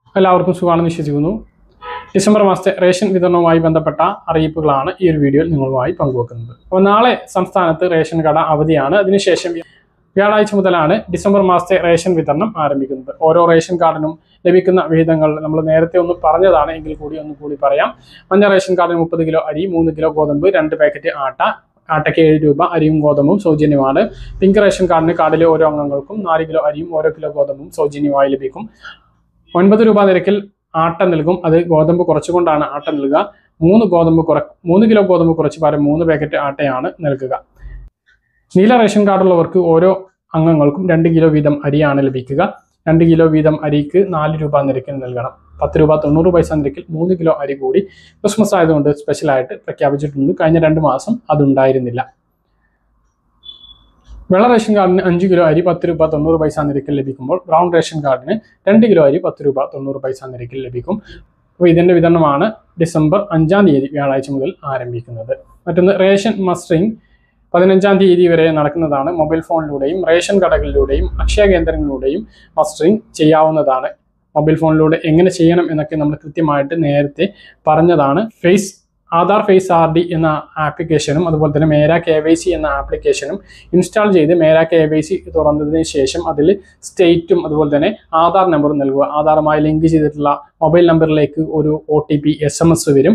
എല്ലാവർക്കും സുഖമാണെന്ന് വിശ്വസിക്കുന്നു. ഡിസംബർ മാസത്തെ റേഷൻ വിതരണവുമായി ബന്ധപ്പെട്ട അറിയിപ്പുകളാണ് ഈ ഒരു വീഡിയോയിൽ നിങ്ങളുമായി പങ്കുവെക്കുന്നത്. അപ്പോൾ നാളെ സംസ്ഥാനത്ത് റേഷൻ കട അവധിയാണ്. അതിനുശേഷം വ്യാഴാഴ്ച മുതലാണ് ഡിസംബർ മാസത്തെ റേഷൻ വിതരണം ആരംഭിക്കുന്നത്. ഓരോ റേഷൻ കാർഡിനും ലഭിക്കുന്ന വിഹിതങ്ങൾ നമ്മൾ നേരത്തെ ഒന്ന് പറഞ്ഞതാണ്, എങ്കിൽ കൂടി ഒന്നുകൂടി പറയാം. മഞ്ഞ റേഷൻ കാർഡിന് 30 കിലോ അരി, 3 കിലോ ഗോതമ്പ്, 2 പാക്കറ്റ് ആട്ടയ്ക്ക് 7 രൂപ, അരിയും ഗോതമ്പും സൗജന്യമാണ്. പിങ്ക് റേഷൻ കാർഡിന് കാർഡിലെ ഓരോ അംഗങ്ങൾക്കും 4 കിലോ അരിയും ഓരോ കിലോ ഗോതമ്പും സൗജന്യമായി ലഭിക്കും. 9 രൂപ നിരക്കിൽ ആട്ട നൽകും. അത് ഗോതമ്പ് കുറച്ചുകൊണ്ടാണ് ആട്ട നൽകുക. 3 കിലോ ഗോതമ്പ് കുറച്ച് പകരം 3 പാക്കറ്റ് ആട്ടയാണ് നൽകുക. നീല റേഷൻ കാർഡുള്ളവർക്ക് ഓരോ അംഗങ്ങൾക്കും 2 കിലോ വീതം അരിയാണ് ലഭിക്കുക. 2 കിലോ വീതം അരിക്ക് 4 രൂപ നിരക്കിൽ നൽകണം. 10 രൂപ 90 പൈസ നിരക്കിൽ 3 കിലോ അരി കൂടി ക്രിസ്മസ് ആയതുകൊണ്ട് സ്പെഷ്യലായിട്ട് പ്രഖ്യാപിച്ചിട്ടുണ്ട്. കഴിഞ്ഞ 2 മാസം അതുണ്ടായിരുന്നില്ല. വെള്ള റേഷൻ കാർഡിന് 5 കിലോ അരി 10 രൂപ 90 പൈസ നിരക്കിൽ ലഭിക്കുമ്പോൾ ബ്രൗൺ റേഷൻ കാർഡിന് 2 കിലോ അരി 10 രൂപ 90 പൈസ നിരക്കിൽ ലഭിക്കും. അപ്പോൾ ഇതിൻ്റെ വിതരണമാണ് ഡിസംബർ 5-ാം തീയതി വ്യാഴാഴ്ച മുതൽ ആരംഭിക്കുന്നത്. മറ്റൊന്ന്, റേഷൻ മസ്റ്ററിംഗ് 15-ാം തീയതി വരെ നടക്കുന്നതാണ്. മൊബൈൽ ഫോണിലൂടെയും റേഷൻ കടകളിലൂടെയും അക്ഷയ കേന്ദ്രങ്ങളിലൂടെയും മസ്റ്ററിംഗ് ചെയ്യാവുന്നതാണ്. മൊബൈൽ ഫോണിലൂടെ എങ്ങനെ ചെയ്യണം എന്നൊക്കെ നമ്മൾ കൃത്യമായിട്ട് നേരത്തെ പറഞ്ഞതാണ്. ആധാർ ഫേസ് RD എന്ന ആപ്ലിക്കേഷനും അതുപോലെ തന്നെ മേര KYC എന്ന ആപ്ലിക്കേഷനും ഇൻസ്റ്റാൾ ചെയ്ത് മേര KYC തുറന്നതിന് ശേഷം അതിൽ സ്റ്റേറ്റും അതുപോലെ തന്നെ ആധാർ നമ്പറും നൽകുക. ആധാറുമായി ലിങ്ക് ചെയ്തിട്ടുള്ള മൊബൈൽ നമ്പറിലേക്ക് ഒരു OTP SMS വരും.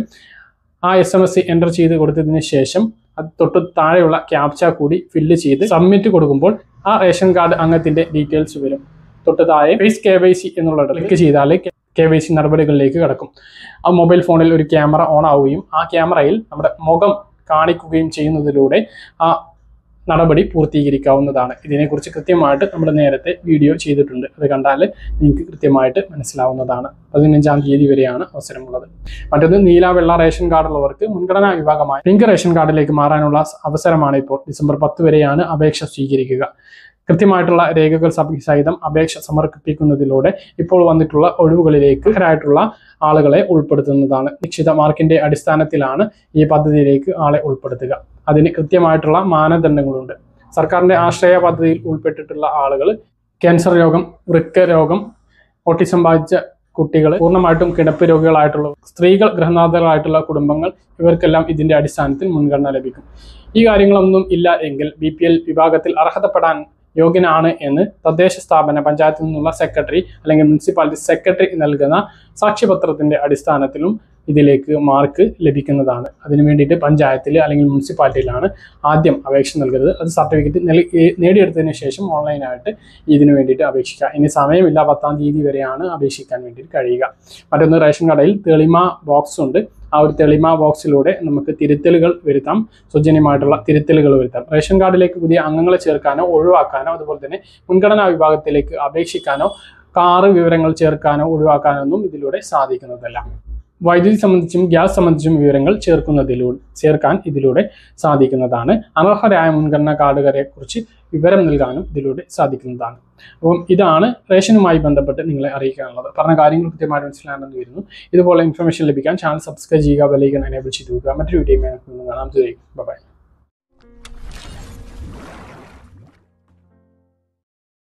ആ SMS എൻ്റർ ചെയ്ത് കൊടുത്തതിന് ശേഷം അത് തൊട്ട് താഴെയുള്ള ക്യാപ്ച കൂടി ഫില്ല് ചെയ്ത് സബ്മിറ്റ് കൊടുക്കുമ്പോൾ ആ റേഷൻ കാർഡ് അംഗത്തിൻ്റെ ഡീറ്റെയിൽസ് വരും. തൊട്ട് താഴെ ഫേസ് KYC എന്നുള്ള ക്ലിക്ക് ചെയ്താൽ KYC നടപടികളിലേക്ക് കടക്കും. ആ മൊബൈൽ ഫോണിൽ ഒരു ക്യാമറ ഓൺ ആവുകയും ആ ക്യാമറയിൽ നമ്മുടെ മുഖം കാണിക്കുകയും ചെയ്യുന്നതിലൂടെ ആ നടപടി പൂർത്തീകരിക്കാവുന്നതാണ്. ഇതിനെക്കുറിച്ച് കൃത്യമായിട്ട് നമ്മൾ നേരത്തെ വീഡിയോ ചെയ്തിട്ടുണ്ട്. അത് കണ്ടാൽ നിങ്ങൾക്ക് കൃത്യമായിട്ട് മനസ്സിലാവുന്നതാണ്. 15-ാം തീയതി വരെയാണ് അവസരമുള്ളത്. മറ്റൊന്ന്, നീല വെള്ള റേഷൻ കാർഡുള്ളവർക്ക് മുൻഗണനാ വിഭാഗമായി പിങ്ക് റേഷൻ കാർഡിലേക്ക് മാറാനുള്ള അവസരമാണ് ഇപ്പോൾ. ഡിസംബർ 10 വരെയാണ് അപേക്ഷ സ്വീകരിക്കുക. കൃത്യമായിട്ടുള്ള രേഖകൾ സഹിതം അപേക്ഷ സമർപ്പിക്കുന്നതിലൂടെ ഇപ്പോൾ വന്നിട്ടുള്ള ഒഴിവുകളിലേക്ക് അർഹരായിട്ടുള്ള ആളുകളെ ഉൾപ്പെടുത്തുന്നതാണ്. നിശ്ചിത മാർക്കിന്റെ അടിസ്ഥാനത്തിലാണ് ഈ പദ്ധതിയിലേക്ക് ആളെ ഉൾപ്പെടുത്തുക. അതിന് കൃത്യമായിട്ടുള്ള മാനദണ്ഡങ്ങളുണ്ട്. സർക്കാരിന്റെ ആശ്രയ പദ്ധതിയിൽ ഉൾപ്പെട്ടിട്ടുള്ള ആളുകൾ, ക്യാൻസർ രോഗം, വൃക്ക രോഗം, ഓട്ടിസം ബാധിച്ച കുട്ടികൾ, പൂർണ്ണമായിട്ടും കിടപ്പ് രോഗികളായിട്ടുള്ള സ്ത്രീകൾ, ഗൃഹനാഥകളായിട്ടുള്ള കുടുംബങ്ങൾ, ഇവർക്കെല്ലാം ഇതിന്റെ അടിസ്ഥാനത്തിൽ മുൻഗണന ലഭിക്കും. ഈ കാര്യങ്ങളൊന്നും ഇല്ല എങ്കിൽ BPL വിഭാഗത്തിൽ അർഹതപ്പെടാൻ യോഗ്യനാണ് എന്ന് തദ്ദേശ സ്ഥാപന പഞ്ചായത്തിൽ നിന്നുള്ള സെക്രട്ടറി അല്ലെങ്കിൽ മുനിസിപ്പാലിറ്റി സെക്രട്ടറി നൽകുന്ന സാക്ഷ്യപത്രത്തിന്റെ അടിസ്ഥാനത്തിലും ഇതിലേക്ക് മാർക്ക് ലഭിക്കുന്നതാണ്. അതിനു വേണ്ടിയിട്ട് പഞ്ചായത്തിൽ അല്ലെങ്കിൽ മുനിസിപ്പാലിറ്റിയിലാണ് ആദ്യം അപേക്ഷ നൽകുന്നത്. അത് സർട്ടിഫിക്കറ്റ് നേടിയെടുത്തതിന് ശേഷം ഓൺലൈനായിട്ട് ഇതിനു വേണ്ടിയിട്ട് അപേക്ഷിക്കുക. ഇനി സമയമില്ല, 10-ാം തീയതി വരെയാണ് അപേക്ഷിക്കാൻ വേണ്ടിയിട്ട് കഴിയുക. മറ്റൊന്ന്, റേഷൻ കടയിൽ തെളിമ ബോക്സ് ഉണ്ട്. ആ ഒരു തെളിമ ബോക്സിലൂടെ നമുക്ക് തിരുത്തലുകൾ വരുത്താം, സൗജന്യമായിട്ടുള്ള തിരുത്തലുകൾ വരുത്താം. റേഷൻ കാർഡിലേക്ക് പുതിയ അംഗങ്ങളെ ചേർക്കാനോ ഒഴിവാക്കാനോ അതുപോലെ തന്നെ മുൻഗണനാ വിഭാഗത്തിലേക്ക് അപേക്ഷിക്കാനോ കാറ് വിവരങ്ങൾ ചേർക്കാനോ ഒഴിവാക്കാനോ ഒന്നും ഇതിലൂടെ സാധിക്കുന്നതല്ല. വൈദ്യുതി സംബന്ധിച്ചും ഗ്യാസ് സംബന്ധിച്ചും വിവരങ്ങൾ ചേർക്കാൻ ഇതിലൂടെ സാധിക്കുന്നതാണ്. അനർഹരായ മുൻഗണനാ കാർഡുകാരെ കുറിച്ച് വിവരം നൽകാനും ഇതിലൂടെ സാധിക്കുന്നതാണ്. അപ്പം ഇതാണ് റേഷനുമായി ബന്ധപ്പെട്ട് നിങ്ങളെ അറിയിക്കാനുള്ളത്. പറഞ്ഞ കാര്യങ്ങൾ കൃത്യമായിട്ട് മനസ്സിലാണെന്ന് വരുന്നു. ഇതുപോലെ ഇൻഫർമേഷൻ ലഭിക്കാൻ ചാനൽ സബ്സ്ക്രൈബ് ചെയ്യുക, ബെൽ ഐക്കൺ എനേബിൾ ചെയ്ത് വെക്കുക. മറ്റൊരു വീഡിയോയുമായി കാണാം. ബൈ.